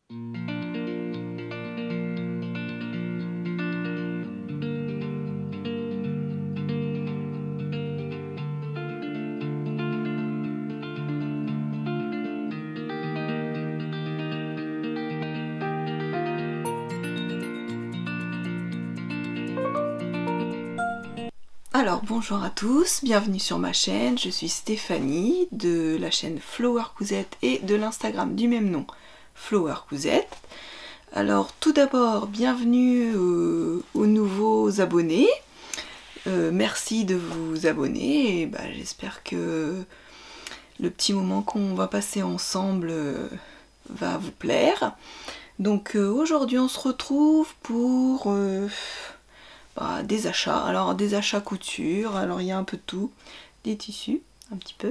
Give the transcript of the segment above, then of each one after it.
Alors bonjour à tous, bienvenue sur ma chaîne, je suis Stéphanie de la chaîne Flower Cousette et de l'Instagram du même nom, Flower Cousette. Alors tout d'abord, bienvenue aux nouveaux abonnés, merci de vous abonner et j'espère que le petit moment qu'on va passer ensemble va vous plaire. Donc aujourd'hui on se retrouve pour... des achats, alors des achats couture, alors il y a un peu de tout, des tissus, un petit peu,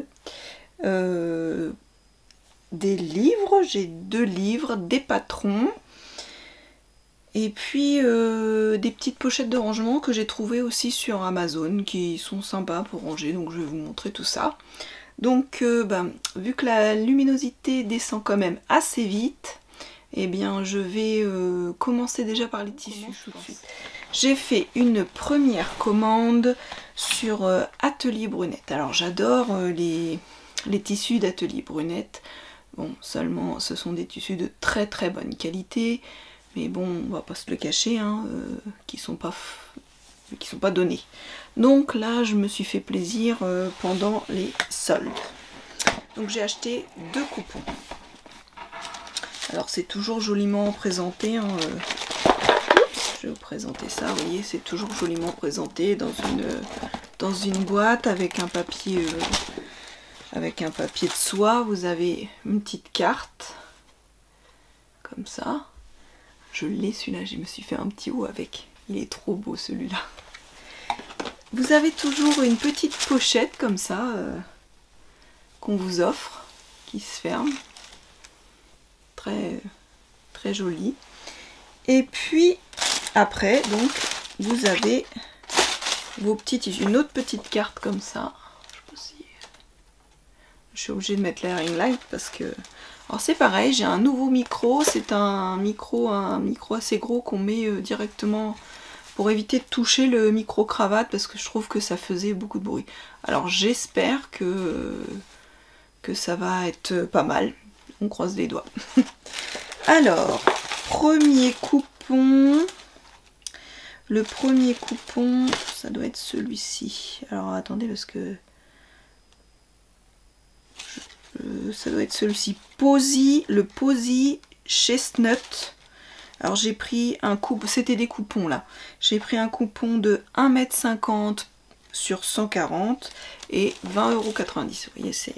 des livres, j'ai 2 livres, des patrons, et puis des petites pochettes de rangement que j'ai trouvées aussi sur Amazon, qui sont sympas pour ranger, donc je vais vous montrer tout ça. Donc vu que la luminosité descend quand même assez vite, eh bien je vais commencer déjà par les tissus tout de suite. J'ai fait une première commande sur Atelier Brunette. Alors j'adore les tissus d'Atelier Brunette. Bon, seulement ce sont des tissus de très très bonne qualité, mais bon, on va pas se le cacher, hein, qui sont pas donnés. Donc là, je me suis fait plaisir pendant les soldes. Donc j'ai acheté 2 coupons. Alors c'est toujours joliment présenté, hein, je vais vous présenter ça, vous voyez, c'est toujours joliment présenté dans une boîte avec un papier de soie. Vous avez une petite carte, comme ça. Je l'ai celui-là, je me suis fait un petit haut avec. Il est trop beau celui-là. Vous avez toujours une petite pochette comme ça, qu'on vous offre, qui se ferme. Très, très jolie. Et puis... après, donc, vous avez vos petits tissus. Une autre petite carte comme ça. Je sais pas si... je suis obligée de mettre la ring light parce que... alors c'est pareil, j'ai un nouveau micro. C'est un micro assez gros qu'on met directement pour éviter de toucher le micro-cravate parce que je trouve que ça faisait beaucoup de bruit. Alors j'espère que ça va être pas mal. On croise les doigts. Alors, premier coupon... le premier coupon, ça doit être celui-ci. Alors attendez parce que... ça doit être celui-ci. Le Posy Chestnut. Alors j'ai pris un coupon, c'était des coupons là. J'ai pris un coupon de 1,50 m sur 140 et 20,90 €. Vous voyez, c'est...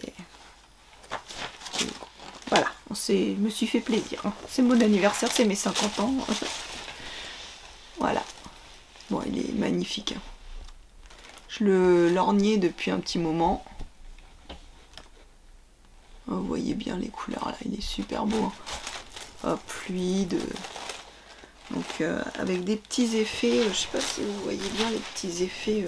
voilà, je me suis fait plaisir. C'est mon anniversaire, c'est mes 50 ans. Voilà. Bon, il est magnifique. Je le lorgnais depuis un petit moment. Oh, vous voyez bien les couleurs là, il est super beau. Hop, fluide. Donc avec des petits effets, je sais pas si vous voyez bien les petits effets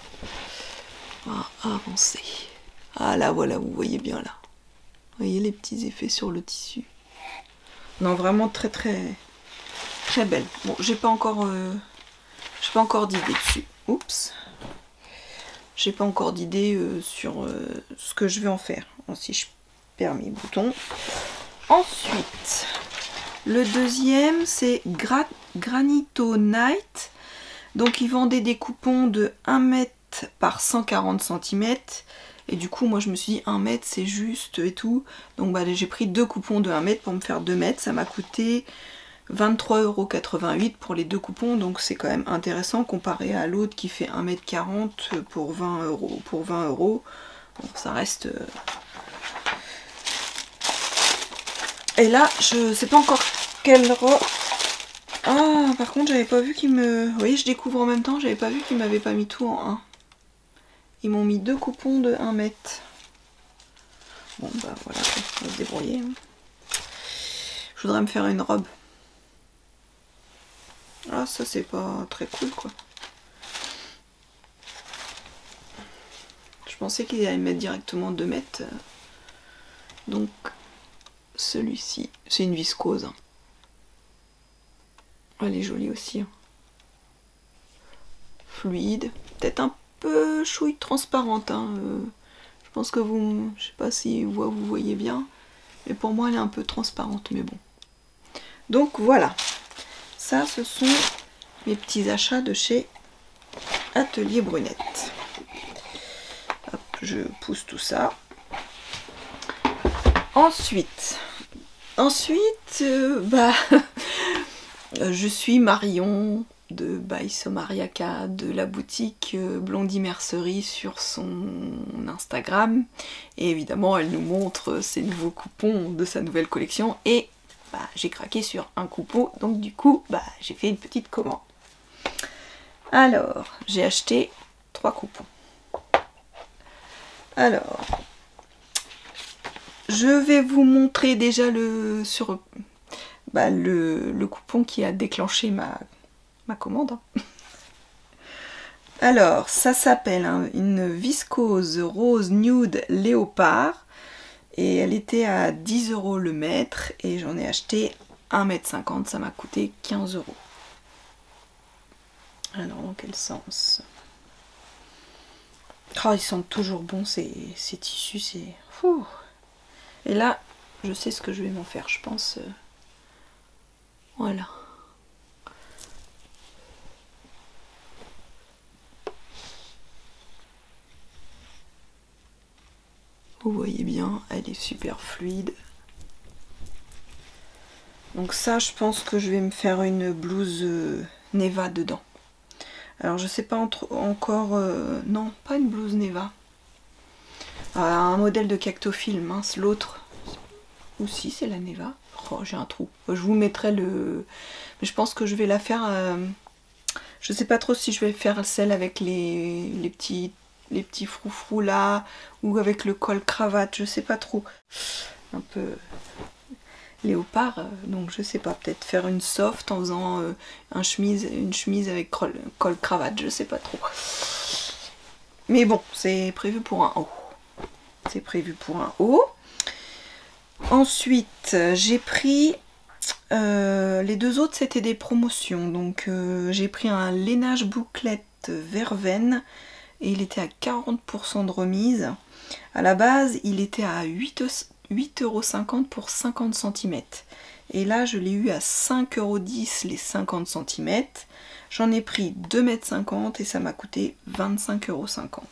avancés. Ah là, voilà, vous voyez bien là. Vous voyez les petits effets sur le tissu. Non, vraiment très très très belle. Bon, j'ai pas encore d'idée dessus. Oups. J'ai pas encore d'idée sur ce que je vais en faire. Si je perds mes boutons. Ensuite, le deuxième, c'est Granito Night. Donc, ils vendaient des coupons de 1 m par 140 cm. Et du coup, moi, je me suis dit 1 m, c'est juste et tout. Donc, j'ai pris 2 coupons de 1 m pour me faire 2 mètres. Ça m'a coûté 23,88 € pour les 2 coupons, donc c'est quand même intéressant comparé à l'autre qui fait 1,40 m pour 20 €. Pour 20 €, bon, ça reste... Et là, je sais pas encore quelle robe... ah, par contre, j'avais pas vu qu'ils me... vous voyez, je découvre en même temps, j'avais pas vu qu'ils m'avaient pas mis tout en 1. Ils m'ont mis 2 coupons de 1 m. Bon, voilà, on va se débrouiller. Je voudrais me faire une robe. Ah, ça c'est pas très cool quoi. Je pensais qu'ils allaient mettre directement 2 m. Donc celui-ci, c'est une viscose. Elle est jolie aussi. Fluide. Peut-être un peu chouille transparente. Hein. Je pense que vous... Je sais pas si vous voyez bien. Mais pour moi, elle est un peu transparente. Mais bon. Donc voilà. Ça, ce sont mes petits achats de chez Atelier Brunette. Hop, je pousse tout ça. Ensuite, je suis Marion de By Somariaca, de la boutique Blondie Mercerie sur son Instagram. Et évidemment, elle nous montre ses nouveaux coupons de sa nouvelle collection. Et j'ai craqué sur un coupon, donc du coup, j'ai fait une petite commande. Alors, j'ai acheté 3 coupons. Alors, je vais vous montrer déjà le coupon qui a déclenché ma commande. Alors, ça s'appelle une viscose rose nude léopard. Et elle était à 10 € le mètre. Et j'en ai acheté 1,50 m. Ça m'a coûté 15 €. Alors, dans quel sens? Oh, ils sentent toujours bon ces tissus. C'est... Fou. Et là, je sais ce que je vais m'en faire, je pense. Voilà. Vous voyez bien, elle est super fluide. Donc ça, je pense que je vais me faire une blouse Neva dedans. Alors, je sais pas encore... non, pas une blouse Neva. Un modèle de Cactophile, mince, l'autre. Ou si, c'est la Neva. Oh, j'ai un trou. Je vous mettrai le... Mais je pense que je vais la faire... Je sais pas trop si je vais faire celle avec les petits froufrous là, ou avec le col cravate, je sais pas trop. Un peu léopard, donc je sais pas, peut-être faire une soft en faisant une chemise avec col cravate, je sais pas trop. Mais bon, c'est prévu pour un haut. C'est prévu pour un haut. Ensuite, j'ai pris... les deux autres, c'était des promotions. Donc, j'ai pris un lainage bouclette verveine. Et il était à 40% de remise. À la base, il était à 8,50 € pour 50 cm. Et là, je l'ai eu à 5,10 € les 50 cm. J'en ai pris 2,50 m et ça m'a coûté 25,50 €.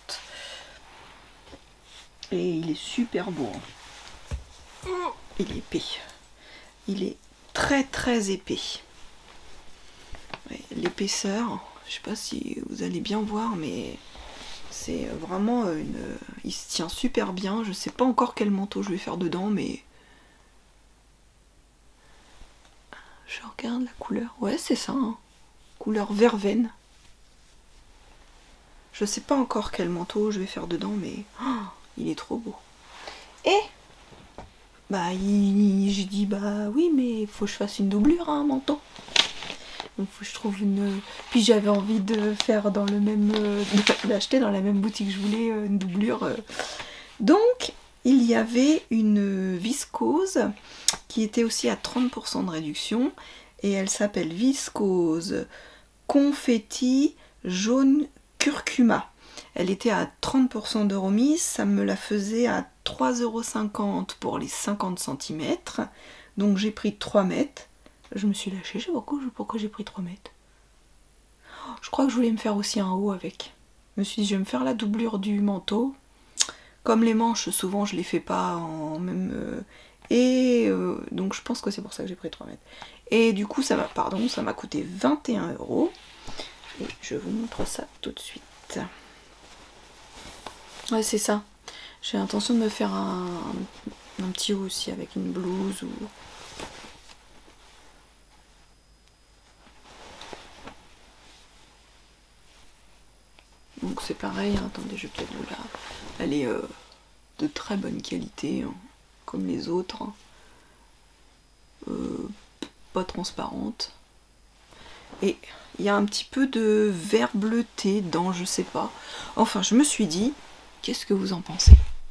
Et il est super beau. Hein. Il est épais. Il est très très épais. Ouais, l'épaisseur, je sais pas si vous allez bien voir, mais c'est vraiment une... Il se tient super bien. Je sais pas encore quel manteau je vais faire dedans, mais... Je regarde la couleur. Ouais, c'est ça. Hein. Couleur verveine. Je sais pas encore quel manteau je vais faire dedans, mais... Oh, il est trop beau. Et... j'ai dit, oui, mais il faut que je fasse une doublure à un manteau. Donc faut que je trouve une... Puis j'avais envie de faire dans le même... d'acheter dans la même boutique que je voulais une doublure. Donc il y avait une viscose qui était aussi à 30% de réduction. Et elle s'appelle Viscose Confetti Jaune Curcuma. Elle était à 30% de remise. Ça me la faisait à 3,50 € pour les 50 cm. Donc j'ai pris 3 mètres. Je me suis lâchée, je sais pas pourquoi j'ai pris 3 mètres. Je crois que je voulais me faire aussi un haut avec. Je me suis dit, je vais me faire la doublure du manteau. Comme les manches, souvent je les fais pas en même... donc je pense que c'est pour ça que j'ai pris 3 mètres. Et du coup, ça m'a coûté 21 €. Et je vous montre ça tout de suite. Ouais, c'est ça. J'ai l'intention de me faire un petit haut aussi avec une blouse ou... Donc c'est pareil, hein. Attendez, je vais peut-être vous la... Elle est de très bonne qualité, hein, comme les autres. Hein. Pas transparente. Et il y a un petit peu de vert bleuté dans, je sais pas. Enfin, je me suis dit, qu'est-ce que vous en pensez?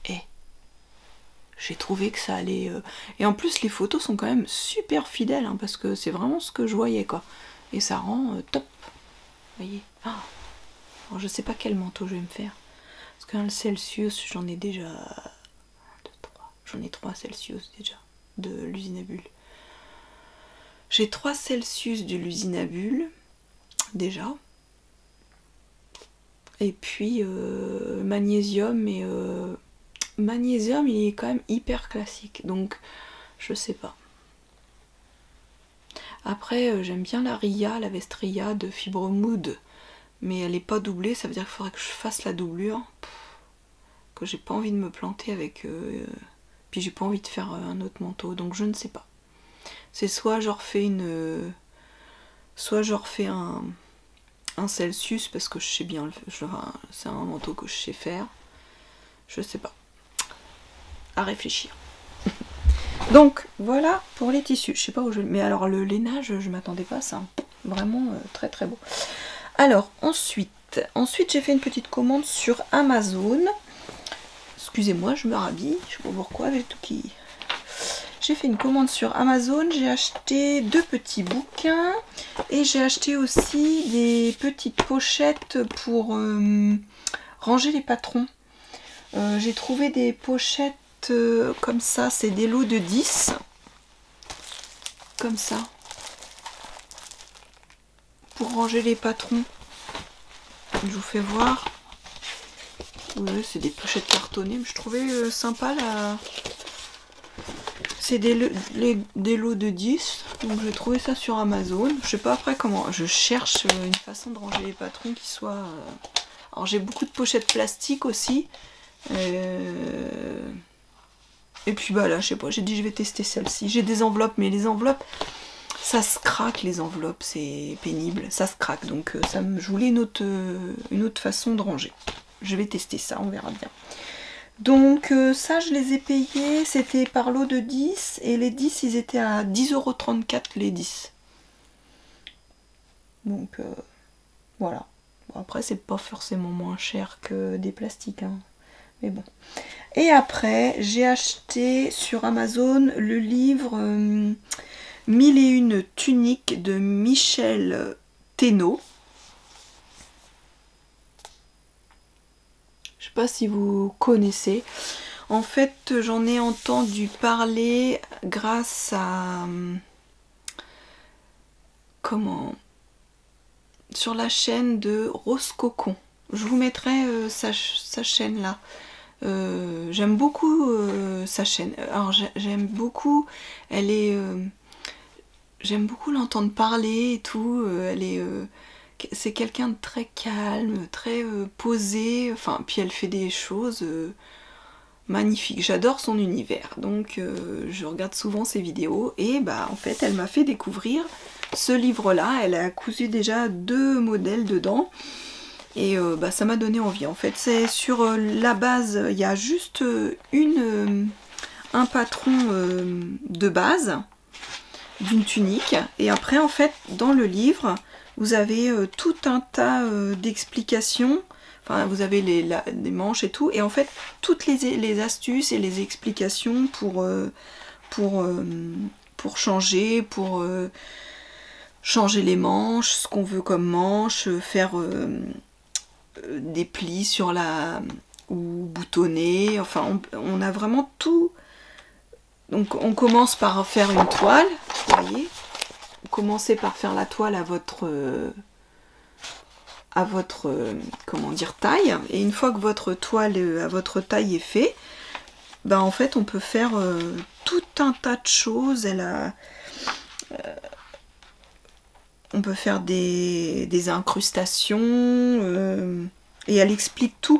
J'ai trouvé que ça allait... Et en plus, les photos sont quand même super fidèles, hein, parce que c'est vraiment ce que je voyais, quoi. et ça rend top. Vous voyez. Ah. Alors je sais pas quel manteau je vais me faire. Parce qu'un Celsius, j'en ai déjà 1, 2, 3. J'en ai 3 Celsius déjà de l'usine à bulles. J'ai 3 Celsius de l'usine à bulles déjà. Et puis magnésium, mais magnésium il est quand même hyper classique, donc je sais pas. Après j'aime bien la Ria, la Vestria de Fibre Mood, mais elle est pas doublée, ça veut dire qu'il faudrait que je fasse la doublure. Que j'ai pas envie de me planter avec puis j'ai pas envie de faire un autre manteau, donc je ne sais pas. C'est soit je refais un Celsius parce que je sais bien c'est un manteau que je sais faire. Je sais pas. À réfléchir. Donc voilà pour les tissus. Je sais pas où je... Mais alors le lainage, je m'attendais pas à ça. Vraiment très très beau. Alors ensuite j'ai fait une petite commande sur Amazon. Excusez-moi, je me rhabille. Je sais pas pourquoi avec tout qui... J'ai fait une commande sur Amazon, j'ai acheté 2 petits bouquins et j'ai acheté aussi des petites pochettes pour ranger les patrons. J'ai trouvé des pochettes comme ça, c'est des lots de 10, comme ça, pour ranger les patrons. Je vous fais voir. Oui, c'est des pochettes cartonnées, mais je trouvais sympa la... C'est des lots de 10, donc j'ai trouvé ça sur Amazon. Je sais pas après comment, je cherche une façon de ranger les patrons qui soit... Alors j'ai beaucoup de pochettes plastiques aussi. Et puis bah là, je sais pas, j'ai dit je vais tester celle-ci. J'ai des enveloppes, mais les enveloppes, ça se craque les enveloppes, c'est pénible, ça se craque. Donc je voulais une autre façon de ranger. Je vais tester ça, on verra bien. Donc ça je les ai payés, c'était par lot de 10 et les 10 ils étaient à 10,34 € les 10. Donc voilà. Bon, après c'est pas forcément moins cher que des plastiques, hein. Mais bon. Et après j'ai acheté sur Amazon le livre 1001 tuniques de Michel Thénault. Je sais pas si vous connaissez. En fait, j'en ai entendu parler grâce à... Comment? Sur la chaîne de Rose Cocon. Je vous mettrai sa chaîne là. J'aime beaucoup sa chaîne. Alors j'aime beaucoup... Elle est... j'aime beaucoup l'entendre parler et tout. Elle est... c'est quelqu'un de très calme, très posé, enfin, puis elle fait des choses magnifiques. J'adore son univers, donc je regarde souvent ses vidéos, et bah en fait elle m'a fait découvrir ce livre-là. Elle a cousu déjà 2 modèles dedans, et bah ça m'a donné envie. En fait, c'est sur la base, il y a juste un patron de base d'une tunique, et après en fait dans le livre vous avez tout un tas d'explications, enfin vous avez les manches et tout, et en fait toutes les astuces et les explications pour changer, changer les manches, ce qu'on veut comme manche, faire des plis sur la... ou boutonner, enfin on a vraiment tout. Donc on commence par faire une toile, vous voyez. Commencez par faire la toile à votre comment dire, taille, et une fois que votre toile à votre taille est fait, ben en fait on peut faire tout un tas de choses. On peut faire des incrustations et elle explique tout,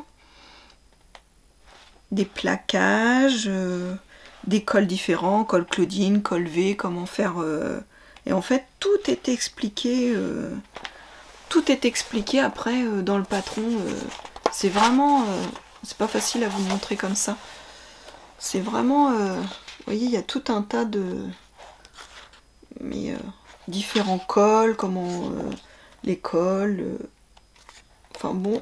des plaquages, des cols différents, col Claudine, col V, comment faire et en fait tout est expliqué après dans le patron. C'est vraiment c'est pas facile à vous montrer comme ça, c'est vraiment vous voyez, il y a tout un tas de différents cols, comment les cols, enfin bon,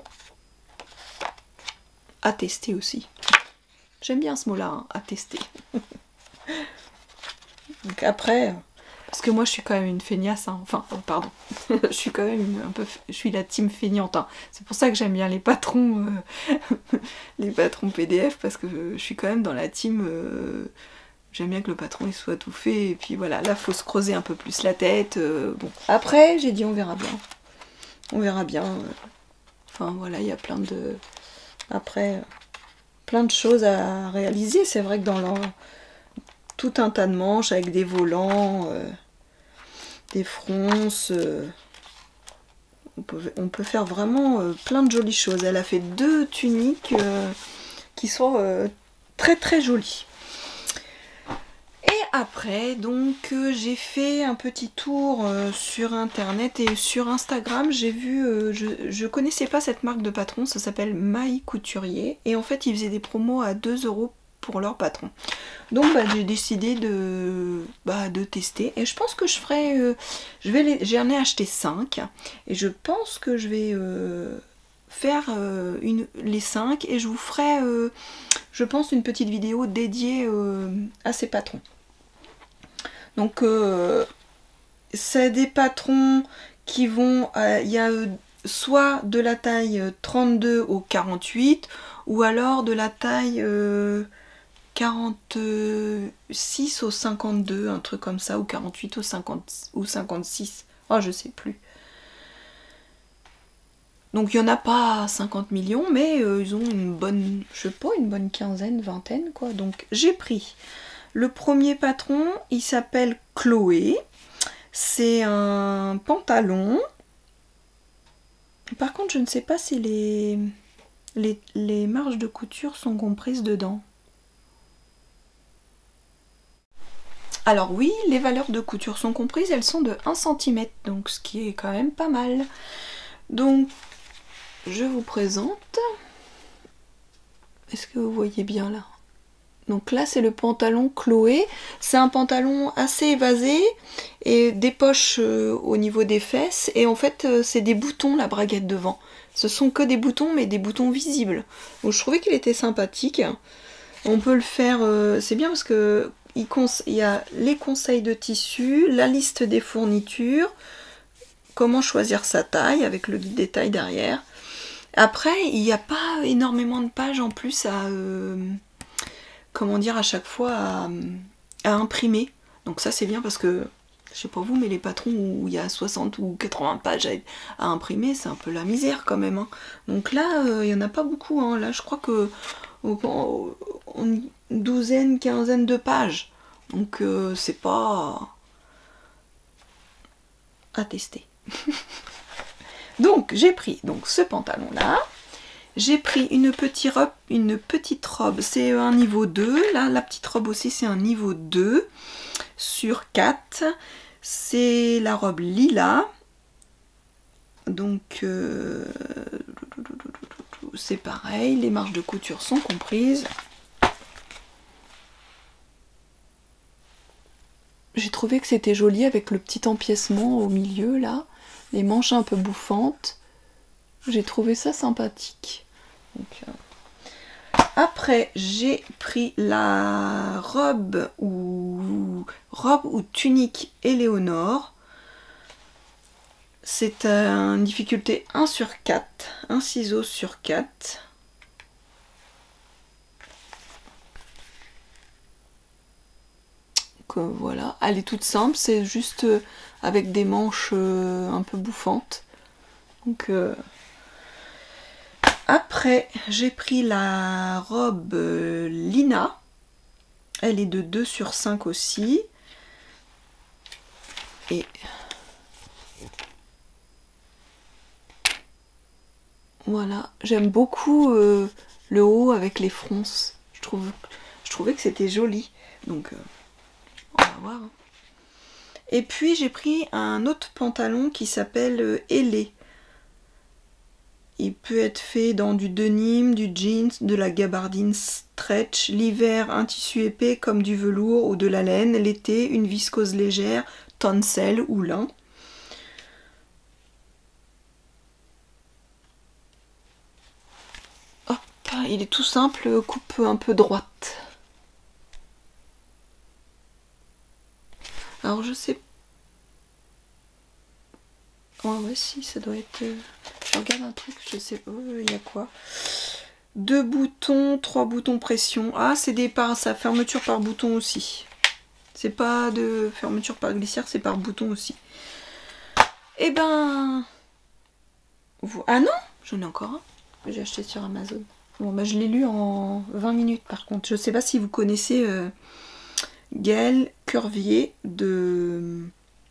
à tester aussi. J'aime bien ce mot là, hein, à tester. Donc après Parce que moi je suis quand même une feignasse, hein. Enfin pardon, je suis quand même je suis la team feignante, hein. C'est pour ça que j'aime bien les patrons, les patrons PDF, parce que je suis quand même dans la team, j'aime bien que le patron il soit tout fait, et puis voilà, là faut se creuser un peu plus la tête, bon. Après j'ai dit on verra bien, on verra bien, enfin voilà, il y a plein de... Après, plein de choses à réaliser, c'est vrai que dans leur... tout un tas de manches avec des volants, des fronces, on peut faire vraiment plein de jolies choses. Elle a fait 2 tuniques qui sont très très jolies. Et après, donc, j'ai fait un petit tour sur internet et sur Instagram. J'ai vu, je connaissais pas cette marque de patron, ça s'appelle Maï Couturier. Et en fait, ils faisaient des promos à 2 € pour leur patron. Donc j'ai décidé de tester. Et je pense que je ferai... j'en ai acheté 5. Et je pense que je vais faire les 5. Et je vous ferai, je pense, une petite vidéo dédiée à ces patrons. Donc c'est des patrons qui vont... il y a soit de la taille 32 au 48, ou alors de la taille 46 au 52, un truc comme ça, ou 48 au 50 ou 56. Oh, je sais plus. Donc il n'y en a pas 50 millions, mais ils ont une bonne, je sais pas, une bonne quinzaine, vingtaine, quoi. Donc j'ai pris le premier patron, il s'appelle Chloé. C'est un pantalon. Par contre, je ne sais pas si les marges de couture sont comprises dedans. Alors oui, les valeurs de couture sont comprises, elles sont de 1 cm, donc ce qui est quand même pas mal. Donc, je vous présente. Est-ce que vous voyez bien là? Donc là, c'est le pantalon Chloé. C'est un pantalon assez évasé et des poches au niveau des fesses. Et en fait, c'est des boutons, la braguette devant. Ce sont que des boutons, mais des boutons visibles. Donc je trouvais qu'il était sympathique. On peut le faire, c'est bien parce que il y a les conseils de tissu, la liste des fournitures, comment choisir sa taille avec le guide des tailles derrière. Après, il n'y a pas énormément de pages en plus à, comment dire, à chaque fois à imprimer. Donc ça c'est bien parce que, je sais pas vous, mais les patrons où il y a 60 ou 80 pages à imprimer, c'est un peu la misère quand même, hein. Donc là, il n'y en a pas beaucoup, hein. Là je crois que une douzaine, quinzaine de pages. Donc c'est pas à tester. Donc j'ai pris donc ce pantalon là. J'ai pris une petite robe, c'est un niveau 2. Là, la petite robe aussi, c'est un niveau 2 sur 4. C'est la robe lilas. Donc c'est pareil, les marges de couture sont comprises. J'ai trouvé que c'était joli avec le petit empiècement au milieu là, les manches un peu bouffantes. J'ai trouvé ça sympathique. Donc, après, j'ai pris la robe ou tunique Éléonore. C'est une difficulté 1 sur 4, un ciseau sur 4. Donc, voilà, elle est toute simple, c'est juste avec des manches un peu bouffantes. Donc après, j'ai pris la robe Lina. Elle est de 2 sur 5 aussi. Et voilà, j'aime beaucoup le haut avec les fronces. Je trouvais que c'était joli. Donc, on va voir. Et puis, j'ai pris un autre pantalon qui s'appelle Ailé. Il peut être fait dans du denim, du jeans, de la gabardine stretch. L'hiver, un tissu épais comme du velours ou de la laine. L'été, une viscose légère, tencel ou lin. Hop, il est tout simple, coupe un peu droite. Alors je sais Ouais, si, ça doit être... Je regarde un truc, je sais pas, il y a quoi? 2 boutons, 3 boutons pression. Ah, c'est des ça fermeture par bouton aussi. C'est pas de fermeture par glissière, c'est par bouton aussi. Eh ben... Ah non, j'en ai encore un que j'ai acheté sur Amazon. Bon, bah je l'ai lu en 20 minutes par contre. Je sais pas si vous connaissez Gaëlle Curvier de...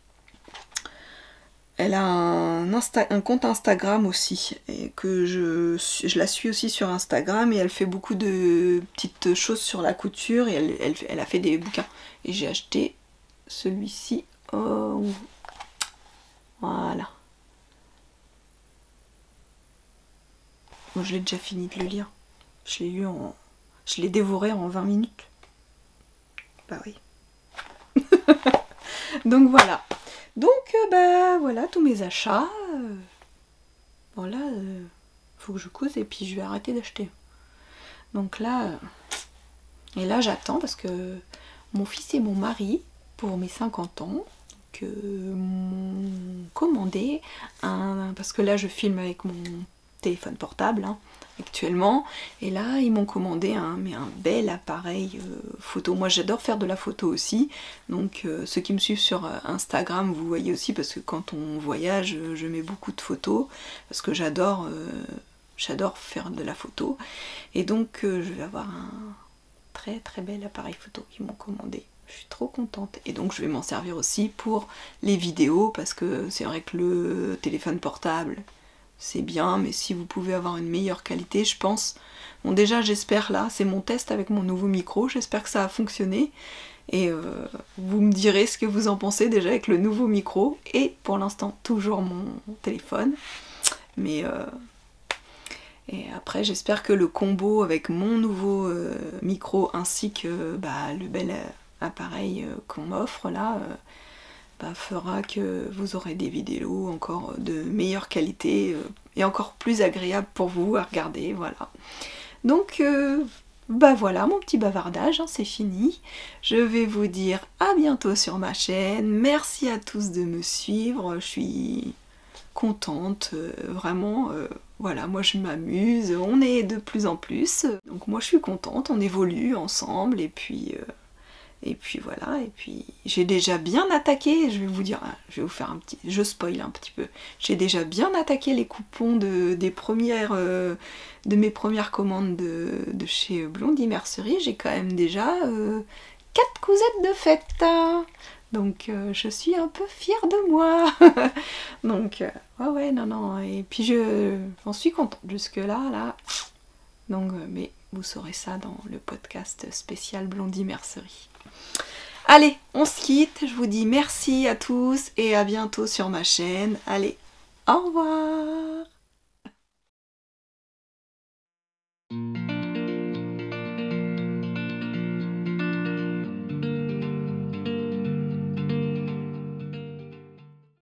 Elle a un compte Instagram aussi, et que je la suis aussi sur Instagram, et elle fait beaucoup de petites choses sur la couture, et elle a fait des bouquins. Et j'ai acheté celui-ci. Oh, voilà. Moi, je l'ai déjà fini de le lire. Je l'ai lu en... Je l'ai dévoré en 20 minutes. Bah oui. Donc voilà. Donc bah voilà tous mes achats. Bon là, faut que je couse et puis je vais arrêter d'acheter. Donc là, et là j'attends parce que mon fils et mon mari, pour mes 50 ans, m'ont commandé parce que là je filme avec mon téléphone portable hein, actuellement, et là ils m'ont commandé un bel appareil photo. Moi j'adore faire de la photo aussi, donc ceux qui me suivent sur Instagram vous voyez aussi, parce que quand on voyage je mets beaucoup de photos parce que j'adore faire de la photo, et donc je vais avoir un très très bel appareil photo qu'ils m'ont commandé. Je suis trop contente, et donc je vais m'en servir aussi pour les vidéos, parce que c'est vrai que le téléphone portable c'est bien, mais si vous pouvez avoir une meilleure qualité, je pense... Bon déjà j'espère, là, c'est mon test avec mon nouveau micro, j'espère que ça a fonctionné, et vous me direz ce que vous en pensez déjà avec le nouveau micro, et pour l'instant toujours mon téléphone, mais... Et après j'espère que le combo avec mon nouveau micro ainsi que le bel appareil qu'on m'offre là, fera que vous aurez des vidéos encore de meilleure qualité et encore plus agréables pour vous à regarder, voilà. Donc voilà, mon petit bavardage, hein, c'est fini. Je vais vous dire à bientôt sur ma chaîne. Merci à tous de me suivre, je suis contente, vraiment, voilà, moi je m'amuse, on est de plus en plus. Donc moi je suis contente, on évolue ensemble, et puis voilà, et puis j'ai déjà bien attaqué, je vais vous dire, je vais vous faire un petit, je spoil un petit peu, j'ai déjà bien attaqué les coupons de mes premières commandes de chez Blondie Mercerie. J'ai quand même déjà 4 cousettes de fête, donc je suis un peu fière de moi. Donc ouais, non, et puis j'en suis contente jusque là, donc mais vous saurez ça dans le podcast spécial Blondie Mercerie. Allez, on se quitte, je vous dis merci à tous et à bientôt sur ma chaîne. Allez, au revoir!